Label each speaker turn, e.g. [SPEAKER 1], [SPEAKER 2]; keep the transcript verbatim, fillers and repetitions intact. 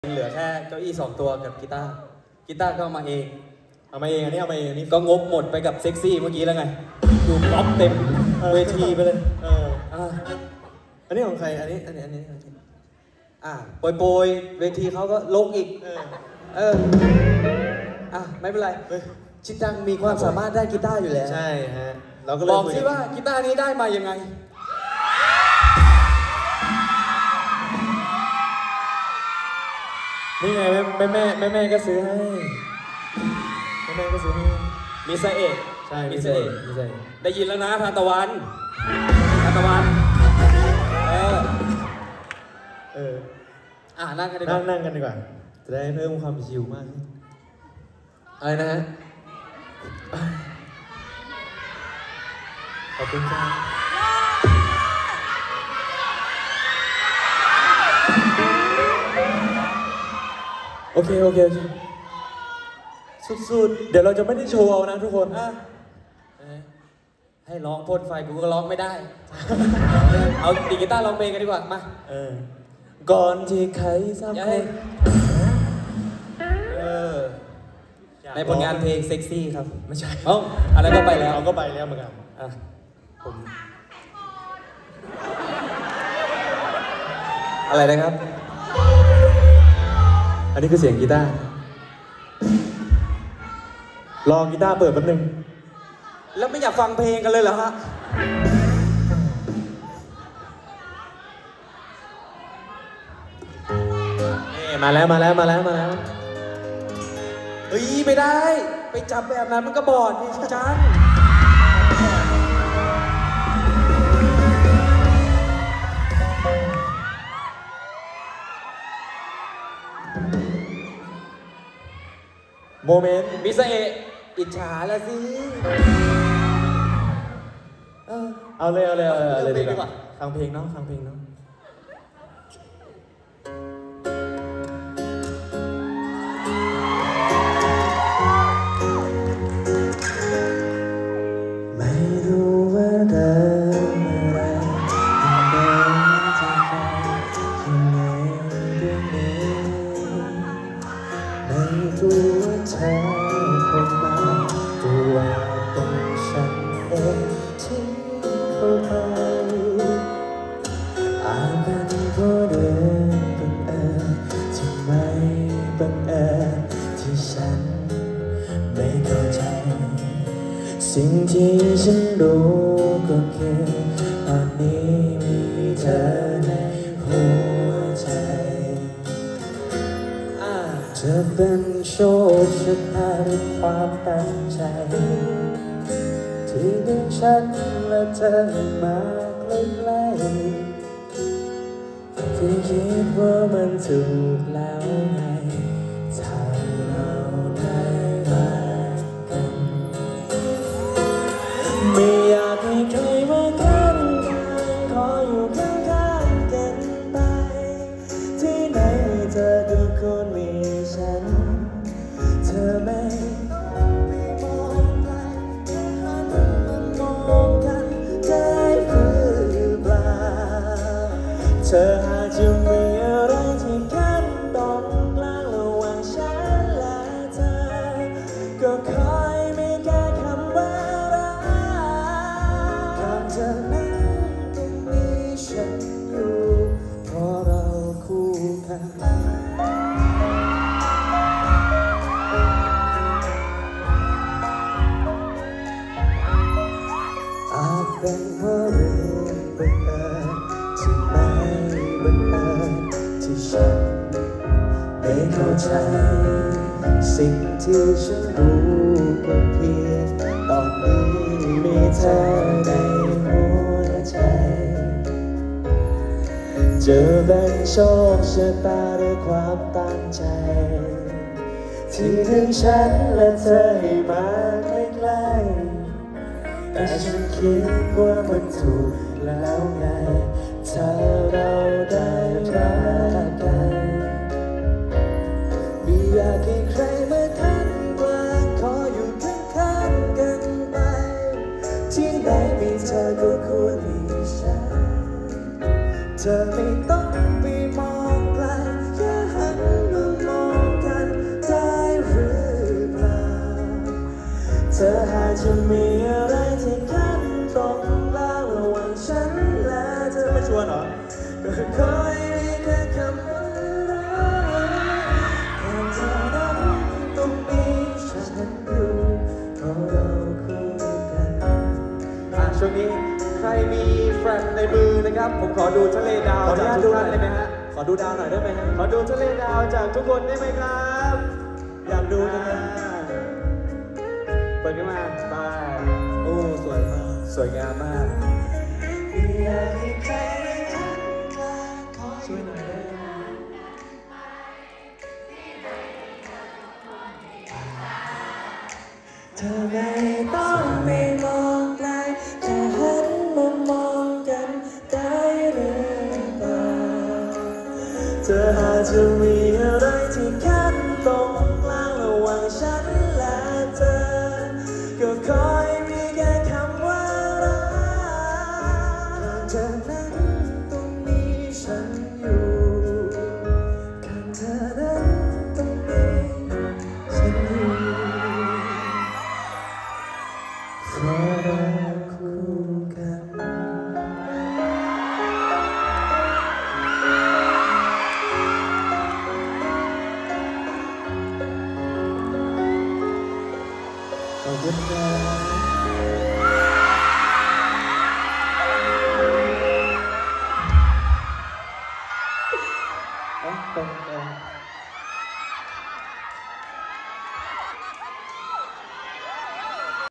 [SPEAKER 1] เหลือแค่เก้าอี้สองตัวกับกีตาร์กีตาร์ก็เอามาเอง
[SPEAKER 2] เอามาเองอันนี้เอามาเองอันนี้
[SPEAKER 1] ก็งบหมดไปกับเซ็กซี่เมื่อกี้แล้วไงดูป๊อปเต็มเวทีไปเลย
[SPEAKER 2] เอออันนี้ของใครอันนี้อันนี้อันนี้
[SPEAKER 1] อ่าโปรยโปรยเวทีเขาก็ลงอีกเออเอออ่ะไม่เป็นไรชิจังมีความสามารถได้กีตาร์อยู่แล้ว
[SPEAKER 2] ใช่ฮะเราก็
[SPEAKER 1] บอกสิว่ากีตาร์นี้ได้มายังไง
[SPEAKER 2] นี่ไงแม่แม่แม่แม่ก็ซื้อให้แม่แม่ก็ซื้อให้
[SPEAKER 1] มิสเอก
[SPEAKER 2] ใช่มิสเอกมิสเอก
[SPEAKER 1] ได้ยินแล้วนะทานตะวันทานตะวันเออ
[SPEAKER 2] เออ
[SPEAKER 1] อ่ะนั่งกันดีกว่า
[SPEAKER 2] นั่งกันดีกว่าจะได้เพิ่มความชิลมาก
[SPEAKER 1] อะไรนะฮะ
[SPEAKER 2] ขอบคุณครับโอเคโอเคโอเคสุดๆเดี๋ยวเราจะไม่ได้โชว์เอานะทุกคนอ่ะ
[SPEAKER 1] ให้ร้องพ่นไฟกูก็ร้องไม่ได้เอาดีกีตาร์ร้องเพลงกันดีกว่ามา
[SPEAKER 2] เออก่อนที่ใครสักคน
[SPEAKER 1] เออในผลงานเพลงเซ็กซี่ครับ
[SPEAKER 2] ไม่ใช่
[SPEAKER 1] เอ้าอะไรก็ไปแล้ว
[SPEAKER 2] เราก็ไปแล้วเหมือนกัน
[SPEAKER 1] อ่ะผมอะไรนะครับ
[SPEAKER 2] อันนี้คือเสียงกีตาร์รอกีตาร์เปิดแป๊บนึง
[SPEAKER 1] แล้วไม่อยากฟังเพลงกันเลยเหรอฮะ
[SPEAKER 2] นี่มาแล้วมาแล้วมาแล้วมาแล้ว
[SPEAKER 1] เฮ้ยไม่ได้ไปจับแบบนั้นมันก็บอดนี่ชิจัง
[SPEAKER 2] โมเมนต์
[SPEAKER 1] มิสเอะอิจฉาละสิ
[SPEAKER 2] เอาเลยเอาเลยเอาเลยเอาเลยดีกว่าฟังเพลงเนาะฟังเพลงเนาะไม่รู้ว่าเดินอะไรเดินจะไปยังไงเรื่องนี้ไม่รู้ว่าเธอคงมาดูว่าเป็นฉันเองที่เข้าไปอาจเป็นเพราะเรื่องบังเอิญที่ไม่บังเอิญที่ฉันไม่เข้าใจสิ่งที่ฉันรู้ก็คือตอนนี้มีเธอในหัวใจจะเป็นโชคชะตาหรือความตั้งใจที่ดึงฉันและเธอมาใกล้ๆที่คิดว่ามันถูกแล้วไงถ้าเราได้รักกันไม่อยากให้ใครมาข้างกันขออยู่ข้างๆกันไปที่ไหนมีเธอทุกคนมีฉันเธอไม่ต้องไปมองใครแค่หันมามองกันได้หรือเปล่าเธอหากจะมีอะไรที่กั้นตรงกลางระหว่างฉันและเธอก็คอยมีแค่คำว่ารักก่อนเธอนั้นก็มีฉันอยู่เพราะเราคู่กันเป็นเพราะเรื่องบังเอิญที่ไม่บังเอิญที่ฉันไม่เข้าใจสิ่งที่ฉันรู้ก็เพียงตอนนี้มีเธอในหัวใจจะเป็นโชคชะตาด้วยความตั้งใจที่ดึงฉันและเธอให้มาใกล้ๆแต่ฉันคิดว่ามันถูกแล้วไงถ้าเราได้รักกันไม่อยากให้ใครมาขัดขวางขออยู่ข้างๆกันไปที่ไหนมีเธอก็ควรมีฉันเธอไม่ต้องไปมองไกลแค่หันมาจะมีอะไรที่ขั้นตรงกลางระหว่างฉันและเธอไม่ชวนเหรอก็เคยมีแค่คำว่ารักแต่เธอนั้นต้องมีฉันอยู่เพราะเราคู่กัน
[SPEAKER 1] อ่ะช่วงนี้ใครมีแฟลชในมือนะครับผมขอดูทะเลดาว
[SPEAKER 2] ขออนุ
[SPEAKER 1] จาก
[SPEAKER 2] ญาต
[SPEAKER 1] ทุ
[SPEAKER 2] ดู
[SPEAKER 1] ก
[SPEAKER 2] หน่
[SPEAKER 1] ท่า
[SPEAKER 2] อน ย
[SPEAKER 1] ได้ไหมฮะ
[SPEAKER 2] ขอดูดาวหน่อยได้ไหมฮะ
[SPEAKER 1] ขอดูทะเลดาวจากทุกคนได้ไหมครับ
[SPEAKER 2] อยากดูจังเลย
[SPEAKER 1] เปิดขึ้นมาไป
[SPEAKER 2] โอ้สวยมาก
[SPEAKER 1] สวยงามมาก
[SPEAKER 2] อยากให้ใครได้ทักทายขอช่วยหน่อยได้ไหมเธอไม่ต้อง